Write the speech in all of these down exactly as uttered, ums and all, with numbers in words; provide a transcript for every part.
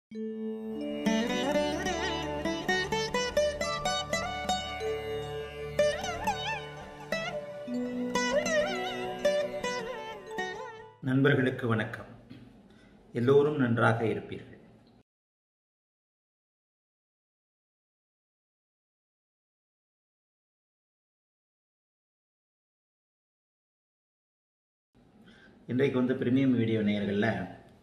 நண்பர்களுக்கு வணக்கம். எல்லோரும் நன்றாக இருப்பீர்கள். இன்றைக்கு வந்து பிரீமியம் வீடியோ நேயர்களில்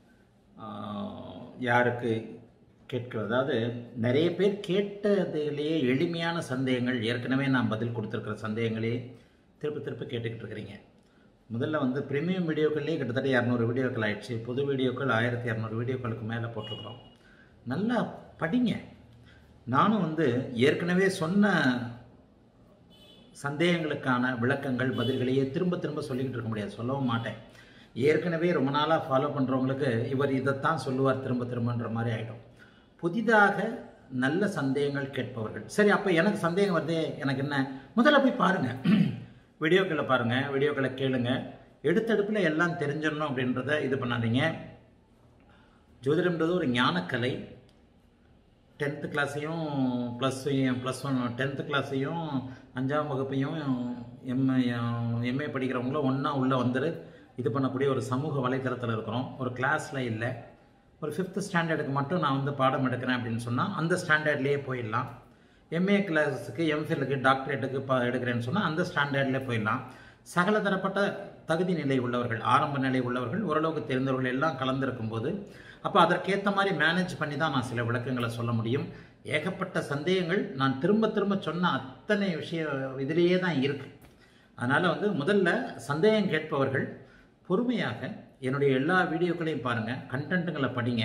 யாருக்கு கேட்கிறது, அதாவது நிறைய பேர் கேட்டதிலேயே எளிமையான சந்தேகங்கள், ஏற்கனவே நான் பதில் கொடுத்துருக்கிற சந்தேகங்களே திருப்ப திருப்ப கேட்டுக்கிட்டு இருக்கிறீங்க. முதல்ல வந்து பிரீமியம் வீடியோக்கள்லேயே கிட்டத்தட்ட இரநூறு வீடியோக்கள் ஆயிடுச்சு. புது வீடியோக்கள் ஆயிரத்தி இரநூறு வீடியோக்களுக்கு மேலே போட்டிருக்கிறோம். நல்லா படிங்க. நானும் வந்து ஏற்கனவே சொன்ன சந்தேகங்களுக்கான விளக்கங்கள் பதில்களையே திரும்ப திரும்ப சொல்லிக்கிட்டு இருக்க முடியாது, சொல்லவும் மாட்டேன். ஏற்கனவே ரொம்ப நாளாக ஃபாலோ பண்ணுறவங்களுக்கு இவர் இதைத்தான் சொல்லுவார் திரும்ப திரும்பன்ற மாதிரி ஆகிடும். புதிதாக நல்ல சந்தேகங்கள் கேட்பவர்கள், சரி அப்போ எனக்கு சந்தேகம் வருது, எனக்கு என்ன, முதல்ல போய் பாருங்கள், வீடியோக்களை பாருங்கள், வீடியோக்களை கேளுங்க. எடுத்தடுப்பில் எல்லாம் தெரிஞ்சிடணும் அப்படின்றத இது பண்ணாதீங்க. ஜோதிடம்ன்றது ஒரு ஞானக்கலை. டென்த்து கிளாஸையும் ப்ளஸ் ப்ளஸ் ஒன் டென்த்து கிளாஸையும் அஞ்சாம் வகுப்பையும் எம்ஏ எம்ஏ படிக்கிறவங்களும் ஒன்றா உள்ளே வந்துட்டு இது பண்ணக்கூடிய ஒரு சமூக வலைத்தளத்தில் இருக்கிறோம். ஒரு கிளாஸில் இல்லை, ஒரு ஃபிஃப்த்து ஸ்டாண்டர்டுக்கு மட்டும் நான் வந்து பாடம் எடுக்கிறேன் அப்படின்னு சொன்னால் அந்த ஸ்டாண்டர்ட்லேயே போயிடலாம். எம்ஏ கிளாஸுக்கு, எம்ஃபிலுக்கு, டாக்டரேட்டுக்கு ப எடுக்கிறேன்னு சொன்னால் அந்த ஸ்டாண்டர்ட்லேயே போயிடலாம். சகல தரப்பட்ட தகுதி நிலை உள்ளவர்கள், ஆரம்ப நிலை உள்ளவர்கள், ஓரளவுக்கு தெரிந்தவர்கள் எல்லாம் கலந்துருக்கும் போது அப்போ அதற்கேற்ற மாதிரி மேனேஜ் பண்ணி தான் நான் சில விளக்கங்களை சொல்ல முடியும். ஏகப்பட்ட சந்தேகங்கள் நான் திரும்ப திரும்ப சொன்ன அத்தனை விஷயம் இதிலேயே தான் இருக்குது. அதனால் வந்து முதல்ல சந்தேகம் கேட்பவர்கள் பொறுமையாக என்னுடைய எல்லா வீடியோக்களையும் பாருங்கள், கண்டென்ட்டுங்களை படிங்க.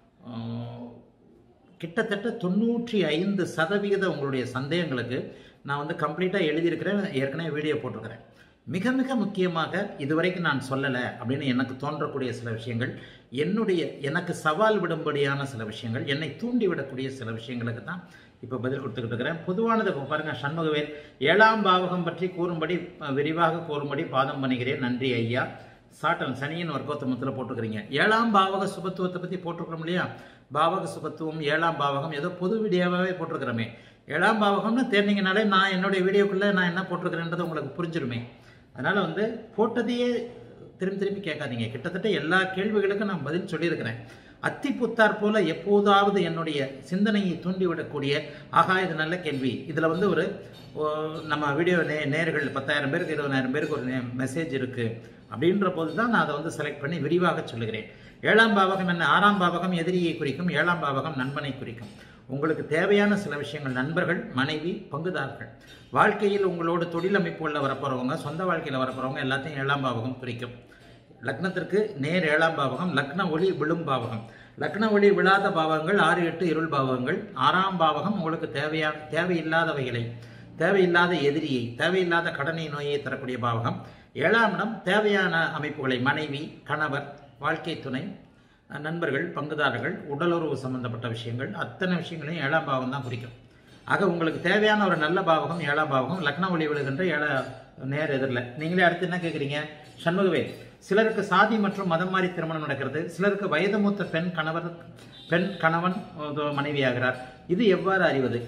கிட்டத்தட்ட தொண்ணூற்றி ஐந்து சதவிகித உங்களுடைய சந்தேகங்களுக்கு நான் வந்து கம்ப்ளீட்டாக எழுதியிருக்கிறேன், ஏற்கனவே வீடியோ போட்டிருக்கிறேன். மிக மிக முக்கியமாக இதுவரைக்கும் நான் சொல்லலை அப்படின்னு எனக்கு தோன்றக்கூடிய சில விஷயங்கள், என்னுடைய எனக்கு சவால் விடும்படியான சில விஷயங்கள், என்னை தூண்டிவிடக்கூடிய சில விஷயங்களுக்கு தான் இப்போ பதில் கொடுத்துக்கிட்டு இருக்கிறேன். பொதுவானது இப்போ பாருங்கள், சண்முகவேல் ஏழாம் பாவகம் பற்றி கூறும்படி விரிவாக கூறும்படி பாதம் பண்ணுகிறேன், நன்றி ஐயா. சாட்டன் சனியின் வர்க்கோத்தமத்தில் போட்டுக்கிறீங்க. ஏழாம் பாவக சுபத்துவத்தை பற்றி போட்டிருக்கிறோம் இல்லையா? பாவக சுபத்துவம், ஏழாம் பாவகம் ஏதோ பொது வீடியோவாகவே போட்டிருக்கிறோமே. ஏழாம் பாவகம்னு தேர்ந்தீங்கனாலே நான் என்னுடைய வீடியோக்குள்ளே நான் என்ன போட்டிருக்கிறேன்றது உங்களுக்கு புரிஞ்சிருமே. அதனால் வந்து போட்டதையே திரும்பி திரும்பி கேட்காதீங்க. கிட்டத்தட்ட எல்லா கேள்விகளுக்கும் நான் பதில் சொல்லியிருக்கிறேன். அத்தி புத்தார் போல எப்போதாவது என்னுடைய சிந்தனையை தூண்டிவிடக்கூடிய, ஆகா இது நல்ல கேள்வி, இதில் வந்து ஒரு நம்ம வீடியோ நே நேர்கள் பத்தாயிரம் பேருக்கு இருபதாயிரம் பேருக்கு ஒரு மெசேஜ் இருக்குது அப்படின்ற போது தான் நான் அதை வந்து செலக்ட் பண்ணி விரிவாக சொல்லுகிறேன். ஏழாம் பாவகம் என்ன? ஆறாம் பாவகம் எதிரியை குறிக்கும், ஏழாம் பாவகம் நண்பனை குறிக்கும். உங்களுக்கு தேவையான சில விஷயங்கள், நண்பர்கள், மனைவி, பங்குதாரர்கள், வாழ்க்கையில் உங்களோட தொழில் அமைப்புகளில் வரப்போகிறவங்க, சொந்த வாழ்க்கையில் வரப்போகிறவங்க எல்லாத்தையும் ஏழாம் பாவகம் குறிக்கும். லக்னத்திற்கு நேர் ஏழாம் பாவகம், லக்ன ஒளி விழும் பாவகம். லக்ன ஒளி விழாத பாவகங்கள் ஆறு எட்டு இருள் பாவகங்கள். ஆறாம் பாவகம் உங்களுக்கு தேவையான தேவையில்லாதவைகளை, தேவையில்லாத எதிரியை, தேவையில்லாத கடனை நோயை தரக்கூடிய பாவகம். ஏழாம் இடம் தேவையான அமைப்புகளை, மனைவி, கணவர், வாழ்க்கை துணை, நண்பர்கள், பங்குதாரர்கள், உடலுறவு சம்பந்தப்பட்ட விஷயங்கள், அத்தனை விஷயங்களையும் ஏழாம் பாவம் தான் குறிக்கும். ஆக உங்களுக்கு தேவையான ஒரு நல்ல பாவகம் ஏழாம் பாவகம். லக்ன ஒளி விழுகின்ற ஏழ நேர் எதிரில். நீங்களே அடுத்து என்ன கேட்குறீங்க? சண்முகவே, சிலருக்கு சாதி மற்றும் மதம் மாறி திருமணம் நடக்கிறது, சிலருக்கு வயது மூத்த பெண் கணவர் பெண் கணவன் மனைவியாகிறார், இது எவ்வாறு அறிவது?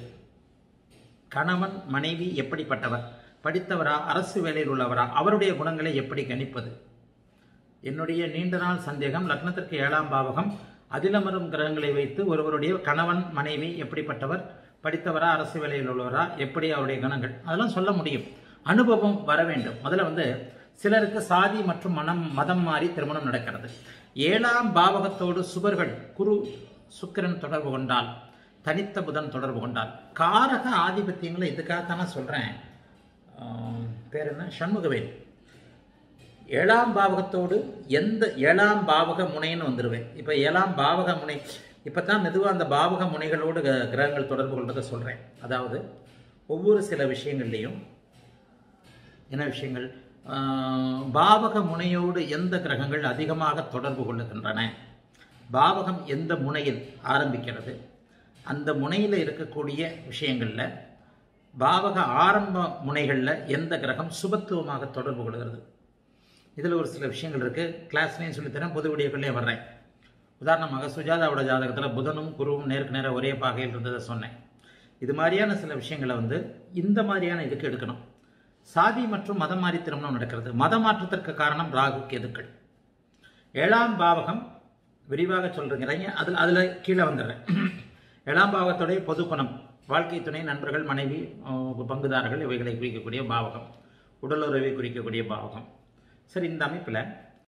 கணவன் மனைவி எப்படிப்பட்டவர்? படித்தவரா? அரசு வேலையில் உள்ளவரா? அவருடைய குணங்களை எப்படி கணிப்பது? என்னுடைய நீண்ட நாள் சந்தேகம். லக்னத்திற்கு ஏழாம் பாவகம், அதிலமரும் கிரகங்களை வைத்து ஒருவருடைய கணவன் மனைவி எப்படிப்பட்டவர், படித்தவரா, அரசு வேலையில் உள்ளவரா, எப்படி அவருடைய குணங்கள், அதெல்லாம் சொல்ல முடியும். அனுபவம் வர வேண்டும். முதல்ல வந்து சிலருக்கு சாதி மற்றும் மனம் மதம் மாறி திருமணம் நடக்கிறது. ஏழாம் பாவகத்தோடு சுபர்கள் குரு சுக்கிரன் தொடர்பு கொண்டால், தனித்த புதன் தொடர்பு கொண்டால், காரக ஆதிபத்தியங்களை இதுக்காகத்தானே சொல்கிறேன். பேர் என்ன? சண்முகவேல். ஏழாம் பாவகத்தோடு எந்த ஏழாம் பாவக முனைன்னு வந்துடுவேன். இப்போ ஏழாம் பாவக முனை இப்போ தான் மெதுவாக அந்த பாவக முனைகளோடு கிரகங்கள் தொடர்பு கொள்றதை சொல்கிறேன். அதாவது ஒவ்வொரு சில விஷயங்கள்லேயும் என்ன விஷயங்கள், பாவக முனையோடு எந்த கிரகங்கள் அதிகமாக தொடர்பு கொள்ளுகின்றன, பாவகம் எந்த முனையில் ஆரம்பிக்கிறது, அந்த முனையில் இருக்கக்கூடிய விஷயங்களில் பாவக ஆரம்ப முனைகளில் எந்த கிரகம் சுபத்துவமாக தொடர்பு கொள்கிறது. இதில் ஒரு சில விஷயங்கள் இருக்குது. கிளாஸ்லேயும் சொல்லித்தரேன், பொது வீடியோக்கள்லேயும் வர்றேன். உதாரணமாக சுஜாதாவோட ஜாதகத்தில் புதனும் குருவும் நேருக்கு நேராக ஒரே பாகையில் இருந்ததை சொன்னேன். இது மாதிரியான சில விஷயங்களை வந்து இந்த மாதிரியான இதுக்கு எடுக்கணும். சாதி மற்றும் மதம் மாறி திருமணம் நடக்கிறது. மத மாற்றத்திற்கு காரணம் ராகு கேதுக்கள். ஏழாம் பாவகம் விரிவாக சொல்றீங்க, அதில் அதில் கீழே வந்துடுறேன். ஏழாம் பாவத்துடைய பொது குணம், வாழ்க்கை துணை, நண்பர்கள், மனைவி, பங்குதாரர்கள், இவைகளை குறிக்கக்கூடிய பாவகம், உடலுறவை குறிக்கக்கூடிய பாவகம். சரி, இந்த அமைப்பில்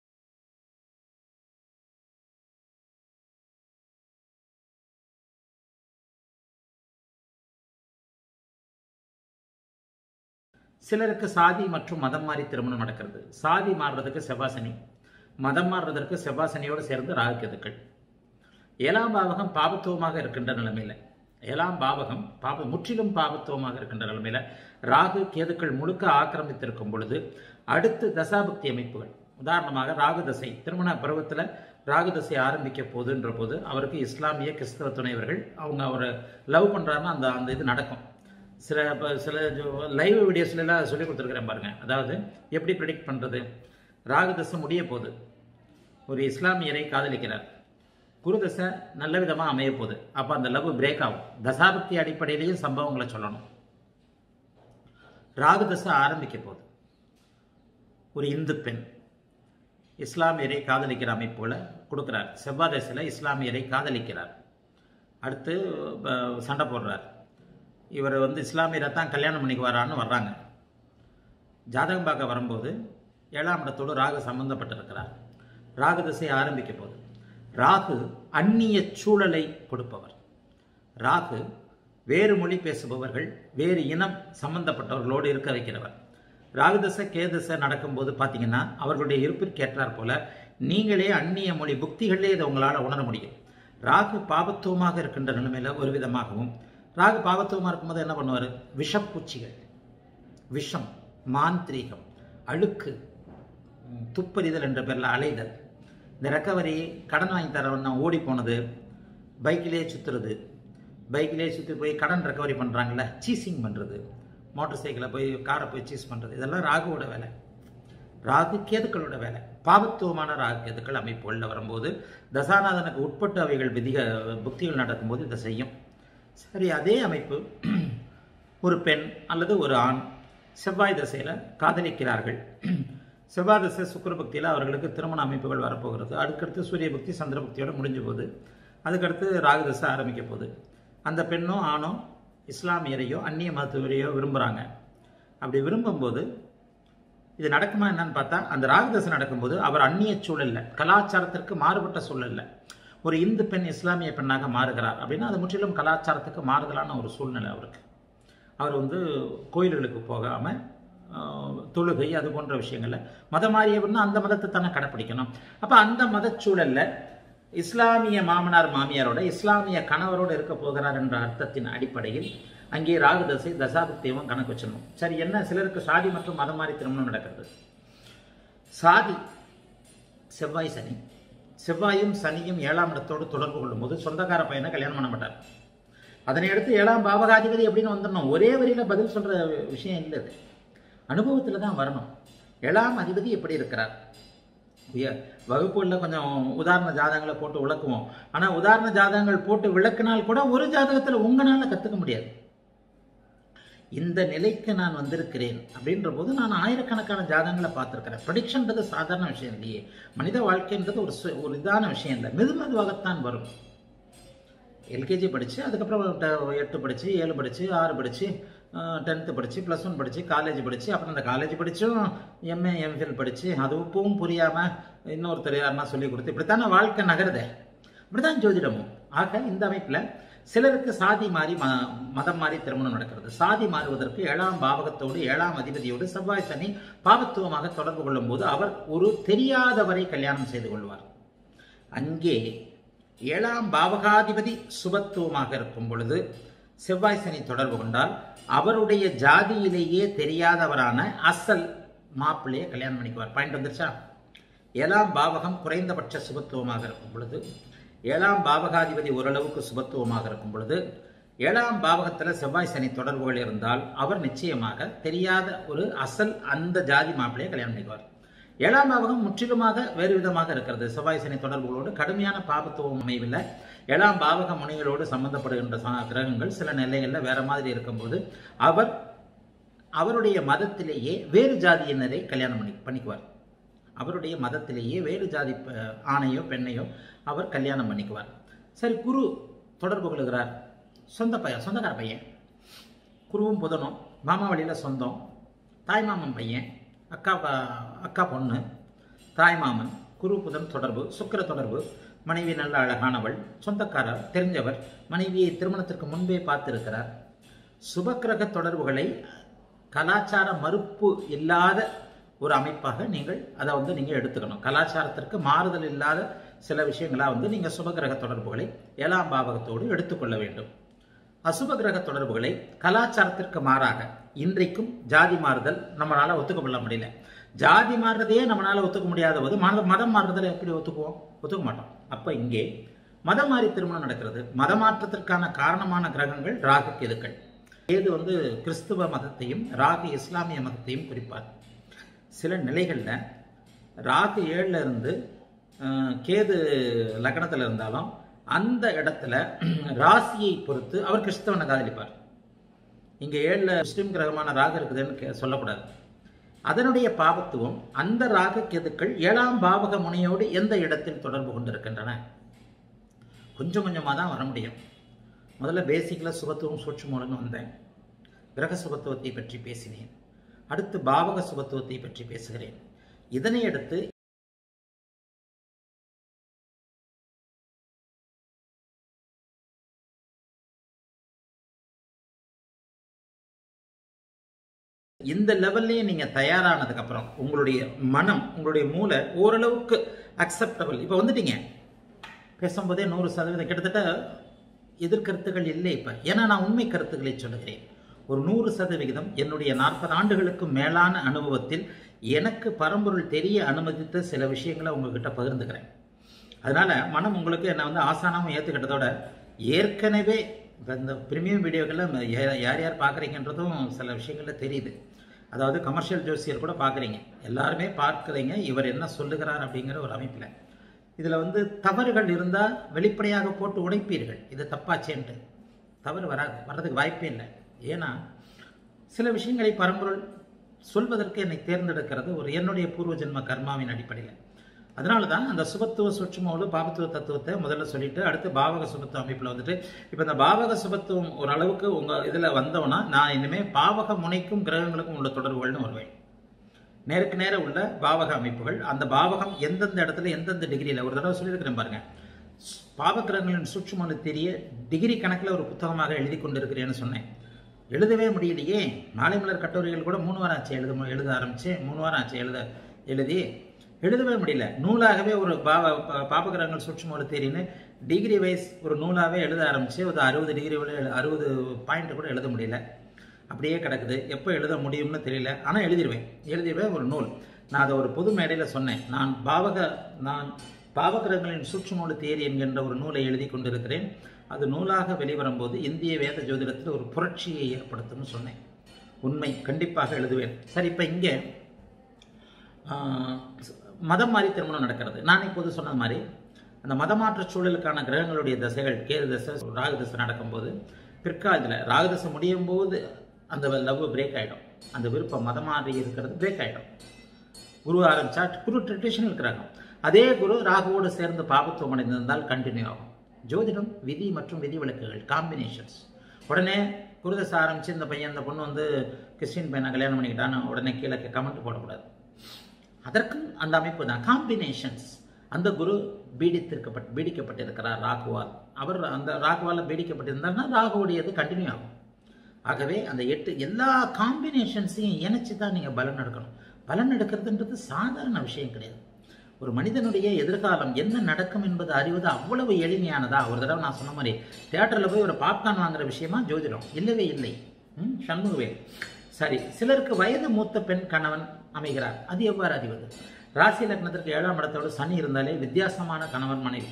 சிலருக்கு சாதி மற்றும் மதம் மாறி திருமணம் நடக்கிறது. சாதி மாறுறதுக்கு செவ்வாசனி, மதம் மாறுறதற்கு செவ்வாசனியோடு சேர்ந்து ராகு கேதுக்கள். ஏழாம் பாவகம் பாபத்துவமாக இருக்கின்ற நிலைமையில ஏழாம் பாவகம் பாப முற்றிலும் பாபத்துவமாக இருக்கின்ற நிலைமையில ராகு கேதுக்கள் முழுக்க ஆக்கிரமித்திருக்கும் பொழுது அடுத்து தசாபக்தி அமைப்புகள், உதாரணமாக ராகு தசை, திருமண பருவத்தில் ராகு தசை ஆரம்பிக்க போதுன்ற போது அவருக்கு இஸ்லாமிய கிறிஸ்தவ துணைவர்கள் அவங்க அவரை லவ் பண்ணுறாருன்னா அந்த அந்த இது நடக்கும். சில சில லைவ் வீடியோஸ்லாம் சொல்லி கொடுத்துருக்குறேன் பாருங்க. அதாவது எப்படி ப்ரெடிக்ட் பண்ணுறது, ராகு தசை முடிய போகுது, ஒரு இஸ்லாமியரை காதலிக்கிறார், குருதசை நல்ல விதமாக அமைய போகுது, அப்போ அந்த லவ் பிரேக் ஆகும். தசாபக்தி அடிப்படையிலையும் சம்பவங்களை சொல்லணும். ராகு தசை ஆரம்பிக்க போகுது, ஒரு இந்து பெண் இஸ்லாமியரை காதலிக்கிற அமைப்புல கொடுக்குறார். செவ்வாய் தசையில் இஸ்லாமியரை காதலிக்கிறார், அடுத்து சண்டை போடுறார். இவர் வந்து இஸ்லாமியரை தான் கல்யாணம் பண்ணிக்கு வரான்னு வர்றாங்க. ஜாதகம் பார்க்க வரும்போது ஏழாம் இடத்தோடு ராகு சம்பந்தப்பட்டிருக்கிறார். ராகு திசை ஆரம்பிக்க போது ராகு அந்நிய சூழலை கொடுப்பவர். ராகு வேறு மொழி பேசுபவர்கள், வேறு இனம் சம்பந்தப்பட்டவர்களோடு இருக்க வைக்கிறவர். ராகுதசை கேதசை நடக்கும்போது பார்த்தீங்கன்னா அவர்களுடைய இருப்பிற்கு ஏற்றார் போல நீங்களே அந்நிய மொழி புக்திகளே இதை உங்களால் உணர முடியும். ராகு பாபத்துவமாக இருக்கின்ற நிலைமையில ஒரு விதமாகவும், ராகு பாபத்துவமாக இருக்கும்போது என்ன பண்ணுவார், விஷப்பூச்சிகள், விஷம், மாந்திரீகம், அழுக்கு, துப்பறிதல் என்ற பேரில் அலைதல், இந்த ரெக்கவரி, கடன் வாங்கி தரவன்னா ஓடி போனது, பைக்கிலே சுற்றுறது, பைக்கிலே சுற்றி போய் கடன் ரெக்கவரி பண்ணுறாங்கல்ல, சீசிங் பண்ணுறது, மோட்டர் சைக்கிளை போய் காரை போய் சீஸ் பண்ணுறது, இதெல்லாம் ராகுவோட வேலை, ராகு கேதுக்களோட வேலை. பாபத்துவமான ராகு கேதுக்கள் அமைப்புகளில் வரும்போது தசாநாதனுக்கு உட்பட்டு அவைகள் விதிக புக்திகள் நடக்கும்போது இதை செய்யும். சரி, அதே அமைப்பு ஒரு பெண் அல்லது ஒரு ஆண் செவ்வாய் தசையில் காதலிக்கிறார்கள். செவ்வாய் தசை சுக்கிர பக்தியில் அவர்களுக்கு திருமண அமைப்புகள் வரப்போகிறது. அதுக்கடுத்து சூரிய பக்தி சந்திர பக்தியோட முடிஞ்சு போகுது. அதுக்கடுத்து ராகு தசை ஆரம்பிக்க போகுது. அந்த பெண்ணோ ஆணோ இஸ்லாமியரையோ அந்நிய மதத்தவரையோ விரும்புகிறாங்க. அப்படி விரும்பும்போது இது நடக்குமா என்னன்னு பார்த்தா, அந்த ராகுதசை நடக்கும்போது அவர் அந்நிய சூழல்ல, கலாச்சாரத்திற்கு மாறுபட்ட சூழல்ல ஒரு இந்து பெண் இஸ்லாமிய பெண்ணாக மாறுகிறார் அப்படின்னா அது முற்றிலும் கலாச்சாரத்துக்கு மாறுதலான ஒரு சூழ்நிலை அவருக்கு. அவர் வந்து கோயில்களுக்கு போகாமல் தொழுகை அது போன்ற விஷயங்கள்ல மதம் மாறியவர்னா அந்த மதத்தை தானே கடைப்பிடிக்கணும். அப்போ அந்த மத சூழல்ல இஸ்லாமிய மாமனார் மாமியாரோட இஸ்லாமிய கணவரோடு இருக்க போகிறார் என்ற அர்த்தத்தின் அடிப்படையில் அங்கே ராகு தசை தசாபக்தியமும் கணக்கு வச்சிடணும். சரி, என்ன சிலருக்கு சாதி மற்றும் மதம் மாறி திருமணம் நடக்கிறது. சாதி செவ்வாய் சனி, செவ்வாயும் சனியும் ஏழாம் இடத்தோடு தொடர்பு கொள்ளும் போது சொந்தக்கார பையனை கல்யாணம் பண்ண மாட்டார். அதனை அடுத்து ஏழாம் பாவகாதிபதி எப்படின்னு வந்துடணும். ஒரே வரியில பதில் சொல்ற விஷயம் இல்லை, அது அனுபவத்தில் தான் வரணும். ஏழாம் அதிபதி எப்படி இருக்கிறார், வகுப்புகளில் கொஞ்சம் உதாரண ஜாதகங்களை போட்டு விளக்குவோம். ஆனால் உதாரண ஜாதகங்கள் போட்டு விளக்கினால் கூட ஒரு ஜாதகத்தில் உங்களால் கற்றுக்க முடியாது. இந்த நிலைக்கு நான் வந்திருக்கிறேன் அப்படின்ற போது நான் ஆயிரக்கணக்கான ஜாதகங்களை பார்த்துருக்கிறேன். ப்ரெடிக்ஷன்றது சாதாரண விஷயம் இல்லையே. மனித வாழ்க்கைன்றது ஒரு ஒரு இதான விஷயம் இல்லை, மெது மெதுவாகத்தான் வரும். எல்கேஜி படித்து அதுக்கப்புறம் எட்டு படித்து ஏழு படித்து ஆறு படித்து டென்த்து படித்து ப்ளஸ் ஒன் படித்து காலேஜ் படித்து அப்புறம் அந்த காலேஜ் படித்தும் எம்ஏ எம்ஃபில் படித்து அது இப்பவும் புரியாமல் இன்னொருத்தர் யாருன்னா சொல்லி கொடுத்து இப்படித்தானே வாழ்க்கை நகருதே. இப்படித்தான் ஜோதிடமும். ஆக இந்த அமைப்பில் சிலருக்கு சாதி மாறி ம மதம் மாறி திருமணம் நடக்கிறது. சாதி மாறுவதற்கு ஏழாம் பாவகத்தோடு ஏழாம் அதிபதியோடு செவ்வாய் சனி பாவத்துவமாக தொடர்பு கொள்ளும் போது அவர் ஒரு தெரியாதவரை கல்யாணம் செய்து கொள்வார். அங்கே ஏழாம் பாவகாதிபதி சுபத்துவமாக இருக்கும் பொழுது செவ்வாய் சனி தொடர்பு கொண்டால் அவருடைய ஜாதியிலேயே தெரியாதவரான அசல் மாப்பிள்ளையை கல்யாணம் பண்ணிக்குவார். பாயிண்ட் வந்துருச்சா? ஏழாம் பாவகம் குறைந்தபட்ச சுபத்துவமாக இருக்கும் பொழுது, ஏழாம் பாவகாதிபதி ஓரளவுக்கு சுபத்துவமாக இருக்கும் பொழுது, ஏழாம் பாவகத்தில் செவ்வாய் சனி தொடர்புகள் இருந்தால் அவர் நிச்சயமாக தெரியாத ஒரு அசல் அந்த ஜாதி மாப்பிள்ளையை கல்யாணம் பண்ணிக்குவார். ஏழாம் பாவகம் முற்றிலுமாக வேறு விதமாக இருக்கிறது. செவ்வாய் சனி தொடர்புகளோடு கடுமையான பாபத்துவம் அமைவில் ஏழாம் பாவக முனைகளோடு சம்பந்தப்படுகின்ற கிரகங்கள் சில நிலைகளில் வேற மாதிரி இருக்கும்போது அவர் அவருடைய மதத்திலேயே வேறு ஜாதியினரை கல்யாணம் பண்ணி பண்ணிக்குவார். அவருடைய மதத்திலேயே வேறு ஜாதி ஆணையோ பெண்ணையோ அவர் கல்யாணம் பண்ணிக்குவார். சரி, குரு தொடர்பு கொள்கிறார். சொந்த பையன், சொந்தக்கார பையன், குருவும் புதனும் மாமா வழியில் சொந்தம், தாய்மாமன் பையன், அக்கா அக்கா பொண்ணு, தாய்மாமன், குரு புதன் தொடர்பு, சுக்கிர தொடர்பு, மனைவி நல்ல அழகானவள், சொந்தக்காரர், தெரிஞ்சவர், மனைவியை திருமணத்திற்கு முன்பே பார்த்திருக்கிறார். சுபக்கிரக தொடர்புகளை கலாச்சார மறுப்பு இல்லாத ஒரு அமைப்பாக நீங்கள் அதை வந்து நீங்கள் எடுத்துக்கணும். கலாச்சாரத்திற்கு மாறுதல் இல்லாத சில விஷயங்களாக வந்து நீங்கள் சுபகிரக தொடர்புகளை ஏழாம் பாவகத்தோடு எடுத்துக்கொள்ள வேண்டும். அசுப கிரக தொடர்புகளை கலாச்சாரத்திற்கு மாறாக இன்றைக்கும் ஜாதி மாறுதல் நம்மளால ஒத்துக்கொள்ள முடியல. ஜாதி மாறுறதையே நம்மளால ஒத்துக்க முடியாத போது மதம் மாறுறதை எப்படி ஒத்துக்குவோம்? ஒத்துக்க மாட்டோம். அப்ப இங்கே மதம் மாறி திருமணம் நடக்கிறது. மத மாற்றத்திற்கான காரணமான கிரகங்கள் ராகு கேதுக்கள். கேது வந்து கிறிஸ்துவ மதத்தையும் ராகு இஸ்லாமிய மதத்தையும் குறிப்பார். சில நிலைகள்ல ராகு ஏழுல இருந்து கேது லக்னத்துல இருந்தாலும் அந்த இடத்துல ராசியை பொறுத்து அவர் கிறிஸ்தவனை காதலிப்பார். இங்க ஏழுல முஸ்லிம் கிரகமான ராகு இருக்குதுன்னு சொல்லக்கூடாது. அதனுடைய பாவத்துவம் அந்த ராகு கேதுக்கள் ஏழாம் பாவக முனையோடு எந்த இடத்தில் தொடர்பு கொண்டிருக்கின்றன? கொஞ்சம் கொஞ்சமாக தான் வர முடியும். முதல்ல பேசிக்கலா சுபத்துவம் சூட்சுமம்னு வந்தேன். கிரக சுபத்துவத்தை பற்றி பேசினேன். அடுத்து பாவக சுபத்துவத்தை பற்றி பேசுகிறேன். இதனை அடுத்து இந்த லெவல்லையே நீங்க தயாரானதுக்கு அப்புறம் உங்களுடைய மனம், உங்களுடைய மூளை ஓரளவுக்கு அக்செப்டபிள். இப்ப வந்துட்டீங்க, பேசும்போதே நூறு சதவீதம் கிட்டத்தட்ட எதிர்கருத்துகள் இல்லை. இப்ப ஏன்னா நான் உண்மை கருத்துக்களை சொல்லுகிறேன். ஒரு நூறு சதவிகிதம் என்னுடைய நாற்பது ஆண்டுகளுக்கு மேலான அனுபவத்தில் எனக்கு பரம்பொருள் தெரிய அனுமதித்த சில விஷயங்களை உங்ககிட்ட பகிர்ந்துக்கிறேன். அதனால மனம் உங்களுக்கு என்ன வந்து ஆசானாம ஏற்றுக்கிட்டதோட ஏற்கனவே இந்த பிரீமியம் வீடியோக்களில் யார் யார் பார்க்குறீங்கன்றதும் சில விஷயங்கள்ல தெரியுது. அதாவது கமர்ஷியல் ஜோசியர் கூட பார்க்குறீங்க, எல்லாருமே பார்க்குறீங்க இவர் என்ன சொல்லுகிறார் அப்படிங்கிற ஒரு அமைப்பில். இதில் வந்து தவறுகள் இருந்தால் வெளிப்படையாக போட்டு உடைப்பீர்கள், இது தப்பாச்சேன்ட்டு. தவறு வராது, வர்றதுக்கு வாய்ப்பே இல்லை. ஏன்னா சில விஷயங்களை பரம்பொருள் சொல்வதற்கு என்னை தேர்ந்தெடுக்கிறது ஒரு என்னுடைய பூர்வ ஜென்ம கர்மாவின் அடிப்படையில். அதனால தான் அந்த சுபத்துவ சூட்சுமோடு பாவத்துவ தத்துவத்தை முதல்ல சொல்லிட்டு அடுத்து பாவக சுபத்துவ அமைப்பில் வந்துட்டு இப்போ இந்த பாவக சுபத்துவம் ஓரளவுக்கு உங்கள் இதில் வந்தோன்னா நான் இனிமேல் பாவக முனைக்கும் கிரகங்களுக்கும் உள்ள தொடர்புகள்னு வருவேன். நேருக்கு நேர உள்ள பாவக அமைப்புகள், அந்த பாவகம் எந்தெந்த இடத்துல எந்தெந்த டிகிரியில் ஒரு தடவை சொல்லியிருக்கிறேன் பாருங்க. பாவகிரகங்களின் சூட்சுமனு தெரிய டிகிரி கணக்கில் ஒரு புத்தகமாக எழுதி கொண்டு இருக்கிறேன்னு சொன்னேன். எழுதவே முடியலையே. மாலைமலர் கட்டுரைகள் கூட மூணு வாரம் ஆச்சு எழுத எழுத ஆரம்பிச்சு மூணு வாரம் ஆச்சு எழுத எழுதி எழுதவே முடியல. நூலாகவே ஒரு பாவ பாபகிரகங்கள் சூட்சும தேரின்னு டிகிரி வைஸ் ஒரு நூலாகவே எழுத ஆரம்பிச்சு ஒரு அறுபது டிகிரி அறுபது பாயிண்ட் கூட எழுத முடியல. அப்படியே கிடக்குது. எப்போ எழுத முடியும்னு தெரியல. ஆனால் எழுதிடுவேன் எழுதிடுவேன் ஒரு நூல். நான் அதை ஒரு பொது மேடையில் சொன்னேன். நான் பாவக நான் பாவகிரகங்களின் சூட்சுமோடு தேரி என்கின்ற ஒரு நூலை எழுதி கொண்டிருக்கிறேன். அது நூலாக வெளிவரும்போது இந்திய வேத ஜோதிடத்தில் ஒரு புரட்சியை ஏற்படுத்தும்னு சொன்னேன். உண்மை, கண்டிப்பாக எழுதுவேன். சரி, இப்போ இங்கே மதம் மாறி திருமணம் நடக்கிறது. நான் இப்போது சொன்ன மாதிரி அந்த மதமாற்ற சூழலுக்கான கிரகங்களுடைய தசைகள் கேது தசை ராகு தசை நடக்கும்போது பிற்காலத்தில் ராகு தசை முடியும் போது அந்த லவ் பிரேக் ஆகிடும். அந்த விருப்பம் மதம் மாறி இருக்கிறது பிரேக் ஆகிடும். குரு ஆரம்பிச்சா குரு ட்ரெடிஷனல் கிரகம். அதே குரு ராகுவோடு சேர்ந்து பாபத்துவம் அடைந்திருந்தால் கண்டினியூ ஆகும். ஜோதிடம் விதி மற்றும் விதி விலக்குகள் காம்பினேஷன்ஸ். உடனே குருதசை ஆரம்பிச்சு இந்த பையன் இந்த பொண்ணு வந்து கிறிஸ்டின் பையனை கல்யாணம் பண்ணிக்கிட்டான்னு உடனே கீழே கமெண்ட் போடக்கூடாது. அதற்கும் அந்த அமைப்பு தான் காம்பினேஷன்ஸ். அந்த குரு பீடித்திருக்கப்பட்டு பீடிக்கப்பட்டிருக்கிறார் ராகுவால். அவர் அந்த ராகுவால் பீடிக்கப்பட்டிருந்தார்னா ராகுவோடையது கண்டினியூ ஆகும். ஆகவே அந்த எட்டு எல்லா காம்பினேஷன்ஸையும் இணைச்சி தான் நீங்கள் பலன் எடுக்கணும். பலன் எடுக்கிறதுன்றது சாதாரண விஷயம் கிடையாது. ஒரு மனிதனுடைய எதிர்காலம் என்ன நடக்கும் என்பது அறிவது அவ்வளவு எளிமையானதா? ஒரு தடவை நான் சொன்ன மாதிரி தியேட்டரில் போய் ஒரு பாப்கார்ன் வாங்குற விஷயமா ஜோதிடம் இல்லவே இல்லை. ம் சண்முகவேல். சரி, சிலருக்கு வயது மூத்த பெண் கணவன் அமைகிறார். அது எவ்வாறு அறிவது? ராசி லக்னத்திற்கு ஏழாம் இடத்தோடு சனி இருந்தாலே வித்தியாசமான கணவன் மனைவி.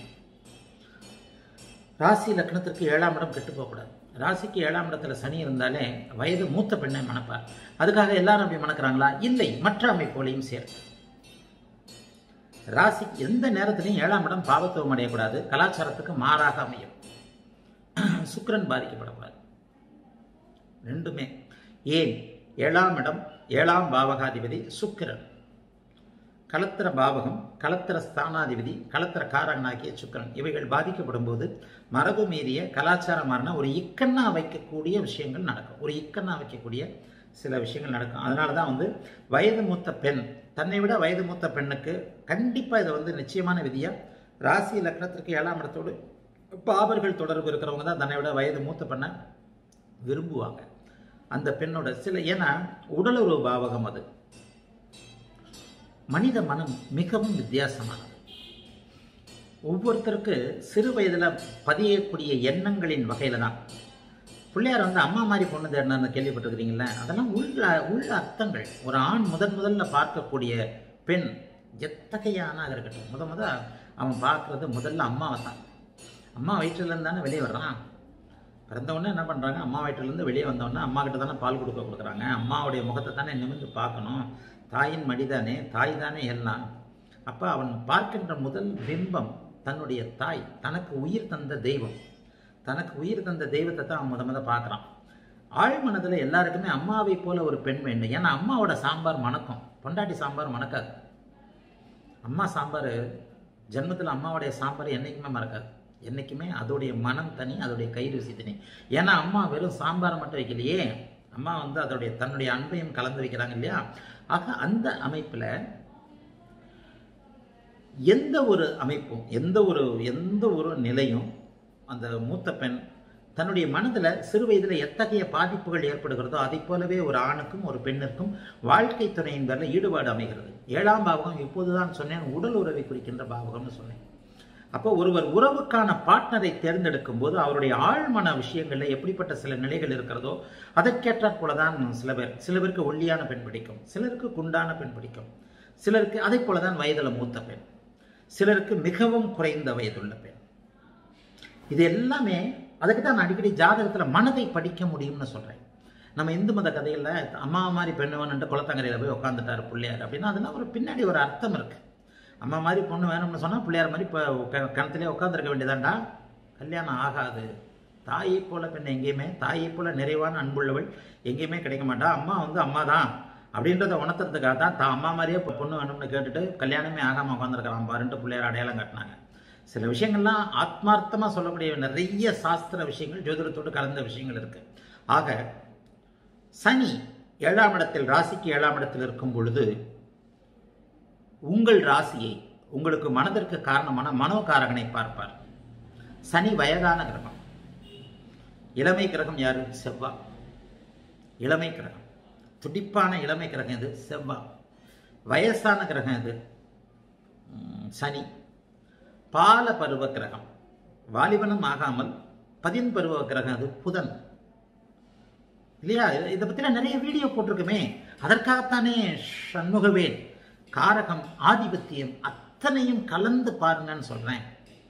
ராசி லக்னத்திற்கு ஏழாம் இடம் கெட்டு போகக்கூடாது. ராசிக்கு ஏழாம் இடத்துல சனி இருந்தாலே வயது மூத்த பெண்ணை மணப்பார். அதுக்காக எல்லாரும் அப்படி மணக்கிறாங்களா? இல்லை, மற்ற அமைப்புகளையும் சேர்த்து ராசி எந்த நேரத்திலையும் ஏழாம் இடம் பாவத்துவம் அடையக்கூடாது, கலாச்சாரத்துக்கு மாறாக அமையும். சுக்கிரன் பாதிக்கப்படக்கூடாது. ரெண்டுமே ஏன்? ஏழாம் இடம் ஏழாம் பாவகாதிபதி சுக்கிரன், கலத்திர பாவகம், கலத்திர ஸ்தானாதிபதி, கலத்திர காரகனாகிய சுக்கிரன், இவைகள் பாதிக்கப்படும் போது மரபு மீறிய கலாச்சாரமான ஒரு இக்கண்ணா வைக்கக்கூடிய விஷயங்கள் நடக்கும். ஒரு இக்கண்ணா வைக்கக்கூடிய சில விஷயங்கள் நடக்கும். அதனால தான் வந்து வயது மூத்த பெண், தன்னை விட வயது மூத்த பெண்ணுக்கு கண்டிப்பாக இதை வந்து நிச்சயமான விதியாக ராசி லக்னத்திற்கு ஏழாம் இடத்தோடு பாவர்கள் தொடர்பு இருக்கிறவங்க தான் தன்னை விட வயது மூத்த பெண்ணை விரும்புவாங்க. அந்த பெண்ணோட சில, ஏன்னா உடலுறவு பாவகம் அது. மனித மனம் மிகவும் வித்தியாசமானது. ஒவ்வொருத்தருக்கு சிறு வயதில் பதியக்கூடிய எண்ணங்களின் வகையில் தான். பிள்ளையார் வந்து அம்மா மாதிரி பொண்ணு தேடினான்னு கேள்விப்பட்டிருக்கிறீங்களா? அதெல்லாம் உள்ள உள்ள அர்த்தங்கள். ஒரு ஆண் முதன் முதல்ல பார்க்கக்கூடிய பெண் எத்தகைய ஆணாக இருக்கட்டும், முத முத அவன் பார்க்கறது முதல்ல அம்மாவை தான். அம்மா வயிற்றுலேருந்து தானே வெளியே வர்றான். பிறந்தவொடனே என்ன பண்ணுறாங்க, அம்மா வயிற்றுலேருந்து வெளியே வந்தவொடனே அம்மா கிட்ட தானே பால் கொடுக்க கொடுக்குறாங்க. அம்மாவுடைய முகத்தை தானே நிமிர்ந்து பார்க்கணும். தாயின் மடிதானே, தாய் தானே எல்லாம். அப்போ அவன் பார்க்கின்ற முதல் பிம்பம் தன்னுடைய தாய், தனக்கு உயிர் தந்த தெய்வம். தனக்கு உயிர் தந்த தெய்வத்தை தான் அவன் முத முத பார்க்குறான். ஆழ்மனதில் எல்லாருக்குமே அம்மாவை போல ஒரு பெண் வேண்டும். ஏன்னா அம்மாவோட சாம்பார் மணக்கும், பொண்டாட்டி சாம்பார் மணக்காது. அம்மா சாம்பார் ஜென்மத்தில் அம்மாவுடைய சாம்பார் என்றைக்குமே மறக்காது. என்றைக்குமே அதோடைய மனம் தனி, அதோடைய கை ருசி தனி. ஏன்னா அம்மா வெறும் சாம்பாரை மட்டும் வைக்கலையே, அம்மா வந்து அதோடைய தன்னுடைய அன்பையும் கலந்து வைக்கிறாங்க இல்லையா? ஆக அந்த அமைப்பில் எந்த ஒரு அமைப்பும், எந்த ஒரு எந்த ஒரு நிலையும் அந்த மூத்த பெண் தன்னுடைய மனதில் சிறு வயதில் எத்தகைய பாதிப்புகள் ஏற்படுகிறதோ அதை போலவே ஒரு ஆணுக்கும் ஒரு பெண்ணிற்கும் வாழ்க்கை துணையின் பேரில் ஈடுபாடு அமைகிறது. ஏழாம் பாவகம் இப்போதுதான் சொன்னேன், உடல் உறவை குறிக்கின்ற பாவகம்னு சொன்னேன். அப்போ ஒருவர் உறவுக்கான பார்ட்னரை தேர்ந்தெடுக்கும் போது அவருடைய ஆழ்மன விஷயங்களில் எப்படிப்பட்ட சில நிலைகள் இருக்கிறதோ அதற்கேற்றாற் போலதான் சில பேர், சில பேருக்கு ஒல்லியான பெண் பிடிக்கும், சிலருக்கு குண்டான பெண் பிடிக்கும், சிலருக்கு அதை போலதான் வயதில் மூத்த பெண், சிலருக்கு மிகவும் குறைந்த வயதுள்ள பெண். இது எல்லாமே அதுக்கு தான் நான் அடிக்கடி ஜாதகத்தில் மனதை படிக்க முடியும்னு சொல்கிறேன். நம்ம இந்து மத கதையில் அம்மா மாதிரி பெண்ணு வேணுன்ட்டு குளத்தங்கரையில் போய் உட்காந்துட்டாரு பிள்ளையார் அப்படின்னா அதெல்லாம் ஒரு பின்னாடி ஒரு அர்த்தம் இருக்குது. அம்மா மாதிரி பொண்ணு வேணும்னு சொன்னால் பிள்ளையார் மாதிரி இப்போ கிணத்துலேயே உட்காந்துருக்க வேண்டியதாண்டா. கல்யாணம் ஆகாது. தாயை போல பெண் எங்கேயுமே, தாயை போல நிறைவான அன்புள்ளவள் எங்கேயுமே கிடைக்க மாட்டா. அம்மா வந்து அம்மா தான் அப்படின்றத உணர்த்துறதுக்காக தான் தான் அம்மா மாதிரியே இப்போ பொண்ணு வேணும்னு கேட்டுட்டு கல்யாணமே ஆகாமல் உட்காந்துருக்கலாம் பாருன்ட்டு பிள்ளையார் அடையாளம் காட்டினாங்க. சில விஷயங்கள்லாம் ஆத்மார்த்தமாக சொல்லக்கூடிய நிறைய சாஸ்திர விஷயங்கள், ஜோதிடத்தோடு கலந்த விஷயங்கள் இருக்கு. ஆக சனி ஏழாம் இடத்தில், ராசிக்கு ஏழாம் இடத்தில் இருக்கும் பொழுது உங்கள் ராசியை, உங்களுக்கு மனதிற்கு காரணமான மனோகாரகனை பார்ப்பார். சனி வயதான கிரகம். இளமை கிரகம் யாரு? செவ்வாய். இளமை கிரகம், துடிப்பான இளமை கிரகம் எது? செவ்வாய். வயசான கிரகம் எது? சனி. பால பருவ கிரகம், வாலிபனம் ஆகாமல் பதின் பருவ கிரகம் அது புதன். இல்லையா? இதை பத்தின நிறைய வீடியோ போட்டிருக்குமே. அதற்காகத்தானே சண்முகவேல் காரகம், ஆதிபத்தியம் அத்தனையும் கலந்து பாருங்கன்னு சொல்றேன்.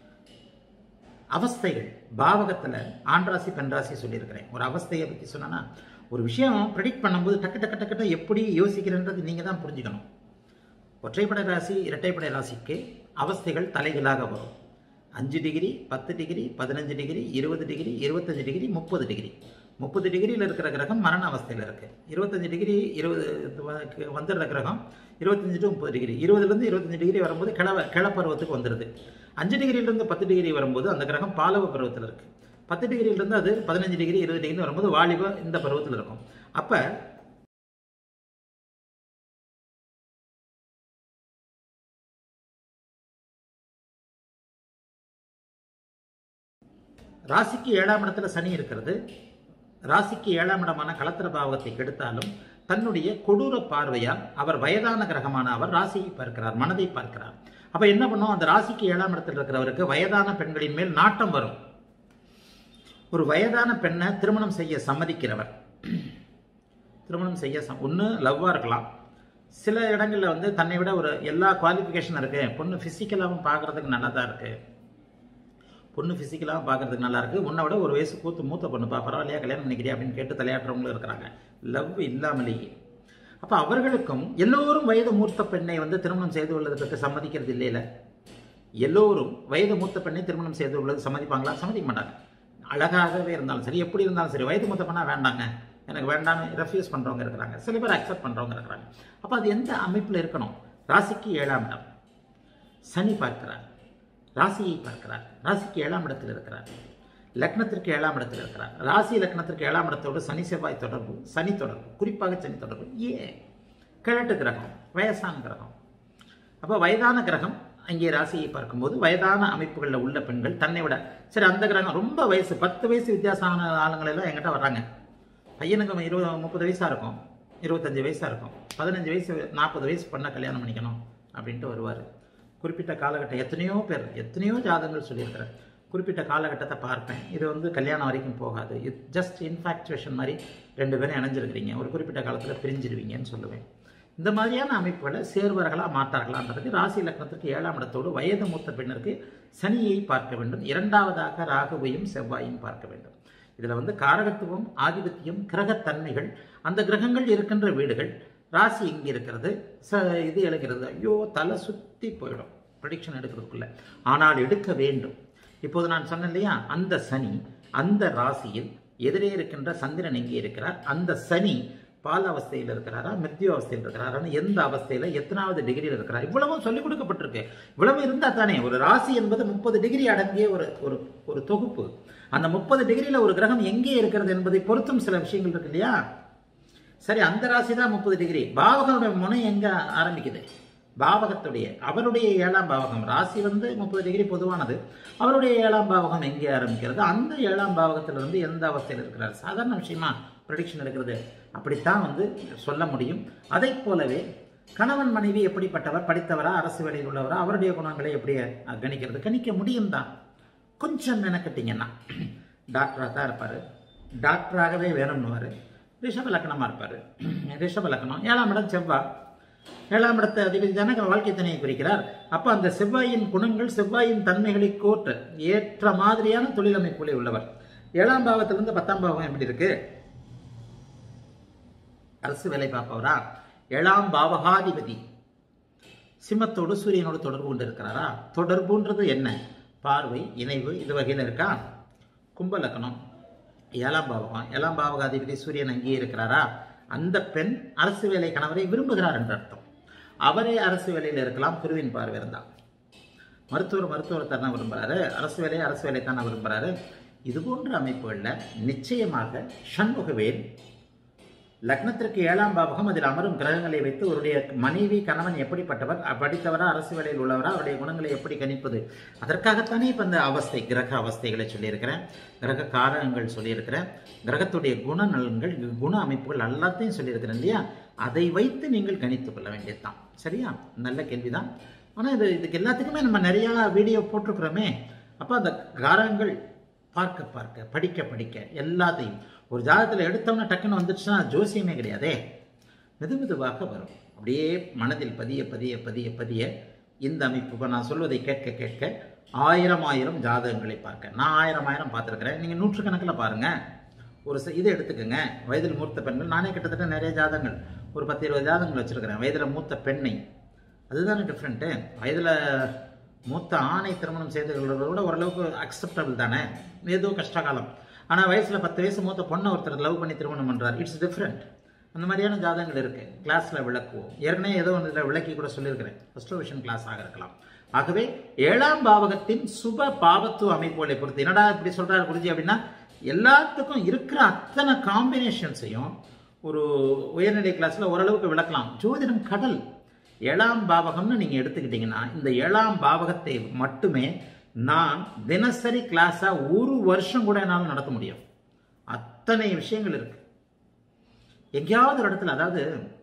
அவஸ்தைகள் பாவகத்துல ஆண்ராசி பெண்ராசி சொல்லியிருக்கிறேன். ஒரு அவஸ்தையை பத்தி சொன்னா, ஒரு விஷயம் ப்ரெடிக்ட் பண்ணும்போது டக்கு டக்கு டக்கு எப்படி யோசிக்கிறேன்றது நீங்க தான் புரிஞ்சுக்கணும். ஒற்றைப்படை ராசி, இரட்டைப்படை ராசிக்கு அவஸ்தைகள் தலைகளாக வரும். அஞ்சு டிகிரி, பத்து டிகிரி, பதினஞ்சு டிகிரி, இருபது டிகிரி, இருபத்தஞ்சு டிகிரி, முப்பது டிகிரி. முப்பது டிகிரியில் இருக்கிற கிரகம் மரண அவஸ்தையில் இருக்கு. இருபத்தஞ்சு டிகிரி இருபது வந்துடுற கிரகம் இருபத்தஞ்சு டு முப்பது டிகிரி, இருபதுலேருந்து இருபத்தஞ்சு டிகிரி வரும்போது கிள கிளப்பருவத்துக்கு வந்துடுது. அஞ்சு டிகிரியிலிருந்து பத்து டிகிரி வரும்போது அந்த கிரகம் பாலவ பருவத்தில் இருக்கு. பத்து டிகிரியிலிருந்து அது பதினஞ்சு டிகிரி இருபது டிகிரி வரும்போது வாலிப இந்த பருவத்தில் இருக்கும். அப்ப ராசிக்கு ஏழாம் இடத்துல சனி இருக்கிறது. ராசிக்கு ஏழாம் இடமான கலத்திர பாவகத்தை கெடுத்தாலும் தன்னுடைய கொடூர பார்வையால் அவர் வயதான கிரகமான அவர் ராசியை பார்க்கிறார், மனதை பார்க்கிறார். அப்ப என்ன பண்ணும், அந்த ராசிக்கு ஏழாம் இடத்தில் இருக்கிறவருக்கு வயதான பெண்களின் மேல் நாட்டம் வரும். ஒரு வயதான பெண்ணை திருமணம் செய்ய சம்மதிக்கிறவர், திருமணம் செய்ய ஒன்று லவ்வா இருக்கலாம். சில இடங்கள்ல வந்து தன்னை விட ஒரு எல்லா குவாலிஃபிகேஷன் இருக்கு, பொண்ணு பிசிக்கலாகவும் பார்க்கறதுக்கு நல்லா தான் இருக்கு, பொண்ணு பிசிக்கலாக பார்க்கறதுக்கு நல்லா இருக்கு, உன்னை விட ஒரு வயசு கூத்து மூத்த பொண்ணுப்பா, பரவாயில்லையா கல்யாணம் பண்ணிக்கிறியா அப்படின்னு கேட்டு தலையாட்டுறவங்களும் இருக்கிறாங்க, லவ் இல்லாமலேயே. அப்போ அவர்களுக்கும் எல்லோரும் வயது மூத்த பெண்ணை வந்து திருமணம் செய்து கொள்வதற்கு சம்மதிக்கிறது இல்லையில. எல்லோரும் வயது மூத்த பெண்ணை திருமணம் செய்து கொள்வது சம்மதிப்பாங்களா? சம்மதிக்க மாட்டாங்க. அழகாகவே இருந்தாலும் சரி, எப்படி இருந்தாலும் சரி, வயது மூத்த பெண்ணா வேண்டாங்க, எனக்கு வேண்டாம்னு ரெஃப்யூஸ் பண்ணுறவங்க இருக்கிறாங்க, சில பேர் அக்செப்ட் பண்ணுறவங்க இருக்கிறாங்க. அப்போ அது எந்த அமைப்பில் இருக்கணும்? ராசிக்கு ஏழாம் இடம் சனி பார்க்கிறார், ராசியை பார்க்கிறார், ராசிக்கு ஏழாம் இடத்தில் இருக்கிறார், லக்னத்திற்கு ஏழாம் இடத்தில் இருக்கிறார். ராசி லக்னத்திற்கு ஏழாம் இடத்தோடு சனி செவ்வாய் தொடர்பு, சனி தொடர்பு, குறிப்பாக சனி தொடர்பு. ஏன்? கிழட்டு கிரகம், வயசான கிரகம். அப்போ வயதான கிரகம் அங்கே ராசியை பார்க்கும்போது வயதான அமைப்புகளில் உள்ள பெண்கள் தன்னை விட சரி, அந்த கிரகம் ரொம்ப வயசு பத்து வயசு வித்தியாசமான ஆளுங்கள் எல்லாம் என்கிட்ட வர்றாங்க. பையனுக்கு இருபது முப்பது வயசாக இருக்கும், இருபத்தஞ்சு வயசாக இருக்கும், பதினஞ்சு வயசு நாற்பது வயசு பண்ண கல்யாணம் பண்ணிக்கணும் அப்படின்ட்டு வருவார். குறிப்பிட்ட காலகட்டம் எத்தனையோ பேர் எத்தனையோ ஜாதகங்கள் சொல்லியிருக்கிறேன். குறிப்பிட்ட காலகட்டத்தை பார்ப்பேன், இது வந்து கல்யாணம் வரைக்கும் போகாது, இது ஜஸ்ட் இன்ஃபாக்சுவேஷன் மாதிரி ரெண்டு பேரும் இணைஞ்சிருக்கிறீங்க, ஒரு குறிப்பிட்ட காலத்தில் பிரிஞ்சிருவீங்கன்னு சொல்லுவேன். இந்த மாதிரியான அமைப்புகளை சேர்வர்களா மாற்றார்களான்றதுக்கு ராசி லக்னத்திற்கு ஏழாம் இடத்தோடு வயது மூத்த பெண்ணிற்கு சனியை பார்க்க வேண்டும். இரண்டாவதாக ராகுவையும் செவ்வாயும் பார்க்க வேண்டும். இதில் வந்து காரகத்துவம், ஆதிபத்தியம், கிரகத்தன்மைகள், அந்த கிரகங்கள் இருக்கின்ற வீடுகள், ராசி இங்கே இருக்கிறது, ச இது எழுகிறது. ஐயோ, தலை சுற்றி போயிடும் ப்ரெடிக்ஷன் எடுக்கிறதுக்குள்ள. ஆனால் எடுக்க வேண்டும். இப்போது நான் சொன்னேன் இல்லையா, அந்த சனி அந்த ராசியில் எதிரே இருக்கின்ற சந்திரன் எங்கே இருக்கிறார், அந்த சனி பால அவஸ்தையில் இருக்கிறாரா, மிருத்யு அவஸ்தையில் இருக்கிறாரான்னு, எந்த அவஸ்தையில் எத்தனாவது டிகிரியில் இருக்கிறார், இவ்வளவும் சொல்லிக் கொடுக்கப்பட்டிருக்கு. இவ்வளவு இருந்தால் தானே ஒரு ராசி என்பது முப்பது டிகிரி அடங்கிய ஒரு ஒரு தொகுப்பு. அந்த முப்பது டிகிரியில் ஒரு கிரகம் எங்கே இருக்கிறது என்பதை பொறுத்தும் சில விஷயங்கள் இருக்கு இல்லையா. சரி, அந்த ராசி தான் முப்பது டிகிரி. பாவகனுடைய முனை எங்க ஆரம்பிக்குது? பாவகத்துடைய அவருடைய ஏழாம் பாவகம். ராசி வந்து முப்பது டிகிரி பொதுவானது. அவருடைய ஏழாம் பாவகம் எங்கே ஆரம்பிக்கிறது? அந்த ஏழாம் பாவகத்திலிருந்து எந்த அவஸ்தையில் இருக்கிறார்? சாதாரண விஷயமா ப்ரெடிக்ஷன் எடுக்கிறது? அப்படித்தான் வந்து சொல்ல முடியும். அதை போலவே கணவன் மனைவி எப்படிப்பட்டவர், படித்தவரா, அரசு வேலையில் உள்ளவரா, அவருடைய குணங்களை எப்படி கணிக்கிறது? கணிக்க முடியும் தான். கொஞ்சம் மெனக்கட்டிங்கன்னா டாக்டராக தான் இருப்பார், டாக்டராகவே வேணும்னுவார். ரிஷப லக்னமாக இருப்பார். ரிஷப லக்னம் ஏழாம் இடம் செவ்வாய், ஏழாம் இடத்தை அதிபதி தானே வாழ்க்கை தனியை குறிக்கிறார். அப்போ அந்த செவ்வாயின் குணங்கள், செவ்வாயின் தன்மைகளை கோற்று ஏற்ற மாதிரியான தொழில் அமைப்புகளை உள்ளவர். ஏழாம் பாவத்திலிருந்து பத்தாம் பாவம் எப்படி இருக்கு? அரசு வேலை பார்ப்பவரா? ஏழாம் பாவகாதிபதி சிம்மத்தோடு சூரியனோடு தொடர்பு கொண்டு இருக்கிறாரா? தொடர்புன்றது என்ன? பார்வை, இணைவு, இது வகையில் இருக்கா? கும்ப லக்னம் ஏழாம் பாவகம், ஏழாம் பாவகாதிபதி சூரியன் அங்கேயே இருக்கிறாரா? அந்த பெண் அரசு வேலை கணவரை விரும்புகிறார் என்ற அர்த்தம். அவரே அரசு வேலையில் இருக்கலாம், குருவின் பார்வை இருந்தால். மருத்துவர் மருத்துவர் தானே விரும்புகிறாரு, அரசு வேலையை அரசு வேலை தானே விரும்புகிறாரு. இது போன்ற அமைப்புகளில் நிச்சயமாக சண்முகவேல் லக்னத்திற்கு ஏழாம் பாவகம், அதில் அமரும் கிரகங்களை வைத்து அவருடைய மனைவி கணவன் எப்படிப்பட்டவர், படித்தவரா, அரசு வேலையில் உள்ளவரா, அவருடைய குணங்களை எப்படி கணிப்பது? அதற்காகத்தானே இப்போ இந்த அவஸ்தை, கிரக அவஸ்தைகளை சொல்லியிருக்கிறேன், கிரக காரகங்கள் சொல்லியிருக்கிறேன், கிரகத்துடைய குணநலன்கள், குண அமைப்புகள் எல்லாத்தையும் சொல்லியிருக்கிறேன் இல்லையா. அதை வைத்து நீங்கள் கணித்து கொள்ள வேண்டியதுதான். சரியா? நல்ல கேள்விதான். ஆனால் இது இதுக்கு எல்லாத்துக்குமே நம்ம நிறையா வீடியோ போட்டிருக்கிறோமே. அப்போ அந்த காரகங்கள் பார்க்க பார்க்க, படிக்க படிக்க எல்லாத்தையும் ஒரு ஜாதகத்தில் எடுத்தோம்னா டக்குன்னு வந்துடுச்சுன்னா ஜோசியமே கிடையாதே. மெது மெதுவாக வரும், அப்படியே மனதில் பதிய பதிய பதிய பதிய இந்த அமைப்பு நான் சொல்வதை கேட்க கேட்க ஆயிரம் ஆயிரம் ஜாதகங்களை பார்க்க. நான் ஆயிரம் ஆயிரம் பார்த்துருக்கிறேன், நீங்கள் நூற்றுக்கணக்கில் பாருங்கள். ஒரு இதை எடுத்துக்கோங்க, வயதில் மூத்த பெண்கள். நானே கிட்டத்தட்ட நிறைய ஜாதகங்கள், ஒரு பத்து இருபது ஜாதகங்கள் வச்சுருக்கிறேன். வயதில் மூத்த பெண்ணை, அதுதானே டிஃப்ரெண்ட்டு. வயதில் மூத்த ஆணை திருமணம் செய்து கொள்வதை விட ஓரளவுக்கு அக்செப்டபிள் தானே, ஏதோ கஷ்டகாலம். ஆனால் வயசில் பத்து வயசு மூத்த பொண்ணை ஒருத்தர் லவ் பண்ணி திருமணம் பண்ணுறார், இட்ஸ் டிஃப்ரெண்ட். அந்த மாதிரியான ஜாதகங்கள் இருக்குது. கிளாஸில் விளக்குவோம். ஏற்கனவே ஏதோ ஒன்று விளக்கி கூட சொல்லியிருக்கிறேன், அஸ்ட்ரோவிஷன் கிளாஸாக இருக்கலாம். ஆகவே ஏழாம் பாவகத்தின் சுப பாவத்துவ அமைப்புகளை பொறுத்து, என்னடா இப்படி சொல்கிறாரு குருஜி அப்படின்னா, எல்லாத்துக்கும் இருக்கிற அத்தனை காம்பினேஷன்ஸையும் ஒரு உயர்நிலை கிளாஸில் ஓரளவுக்கு விளக்கலாம். ஜோதிடம் கடல். ஏழாம் பாவகம்னு நீங்கள் எடுத்துக்கிட்டீங்கன்னா, இந்த ஏழாம் பாவகத்தை மட்டுமே நான் தினசரி கிளாஸாக ஒரு வருஷம் கூட என்னால் நடத்த முடியும். அத்தனை விஷயங்கள் இருக்கு. எங்கேயாவது ஒரு இடத்துல, அதாவது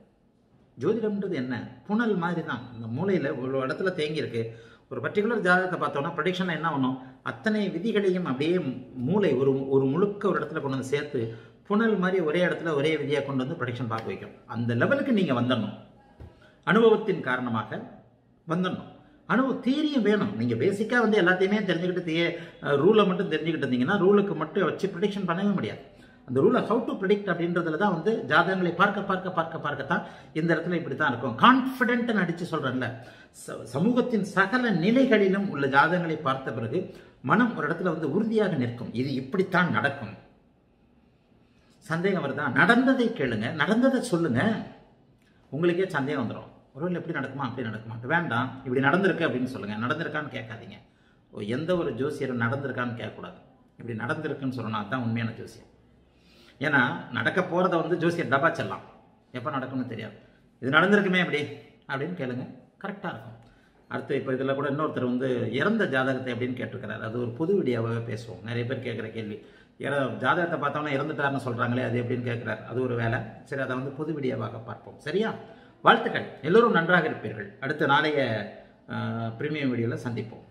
ஜோதிடம்ன்றது என்ன, புனல் மாதிரி தான். இந்த மூளையில் ஒரு இடத்துல தேங்கி இருக்கு. ஒரு பர்டிகுலர் ஜாதகத்தை பார்த்தோம்னா ப்ரெடிக்ஷன் என்ன பண்ணும், அத்தனை விதிகளையும் அப்படியே மூளை ஒரு ஒரு முழுக்க ஒரு இடத்துல கொண்டு வந்து சேர்த்து புனல் மாதிரி ஒரே இடத்துல ஒரே விதியாக கொண்டு வந்து ப்ரெடிக்ஷன் பார்க்க வைக்கும். அந்த லெவலுக்கு நீங்கள் வந்துடணும், அனுபவத்தின் காரணமாக வந்துடணும். அனுபவ தீரியும் வேணும். நீங்கள் பேசிக்காக வந்து எல்லாத்தையுமே தெரிஞ்சுக்கிட்டு தே ரூலை மட்டும் தெரிஞ்சுக்கிட்டு இருந்தீங்கன்னா ரூலுக்கு மட்டும் வச்சு ப்ரெடிக்ஷன் பண்ணவே முடியாது. அந்த ரூலை ஹவு டு ப்ரிடிக்ட் அப்படின்றதுல தான் வந்து ஜாதகங்களை பார்க்க பார்க்க பார்க்க பார்க்கத்தான் இந்த இடத்துல இப்படி தான் இருக்கும். கான்ஃபிடென்ட் அடிச்சு சொல்றேன்ல, சமூகத்தின் சகல நிலைகளிலும் உள்ள ஜாதகங்களை பார்த்த பிறகு மனம் ஒரு இடத்துல வந்து உறுதியாக நிற்கும். இது இப்படித்தான் நடக்கும். சந்தேகம் வருதா? நடந்ததை கேளுங்க, நடந்ததை சொல்லுங்க. உங்களுக்கே சந்தேகம் வந்துடும். ஒருவேளை எப்படி நடக்குமா அப்படி நடக்குமா, வேண்டாம் இப்படி நடந்திருக்கு அப்படின்னு சொல்லுங்க. நடந்திருக்கான்னு கேட்காதீங்க. எந்த ஒரு ஜோசியரும் நடந்திருக்கான்னு கேட்கக்கூடாது. இப்படி நடந்திருக்குன்னு சொல்லணும், அதுதான் உண்மையான ஜோசியம். ஏன்னா நடக்க போறதை வந்து ஜோசியர் டபா செல்லாம், எப்போ நடக்கும்னு தெரியாது. இது நடந்திருக்குமே எப்படி அப்படின்னு கேளுங்க, கரெக்டாக இருக்கும். அடுத்து இப்போ இதில் கூட இன்னொருத்தர் வந்து இறந்த ஜாதகத்தை எப்படின்னு கேட்டிருக்கிறார். அது ஒரு புது வீடியோவாகவே பேசுவோம். நிறைய பேர் கேட்குற கேள்வி, இற ஜாதகத்தை பார்த்தோன்னா இறந்துட்டாருன்னு சொல்கிறாங்களே அது எப்படின்னு கேட்குறாரு. அது ஒரு வேலை. சரி, அதை வந்து புது வீடியோவாக பார்ப்போம். சரியா? வாழ்த்துக்கள், எல்லோரும் நன்றாக இருப்பீர்கள். அடுத்த நாளைய பிரீமியம் வீடியோவில் சந்திப்போம்.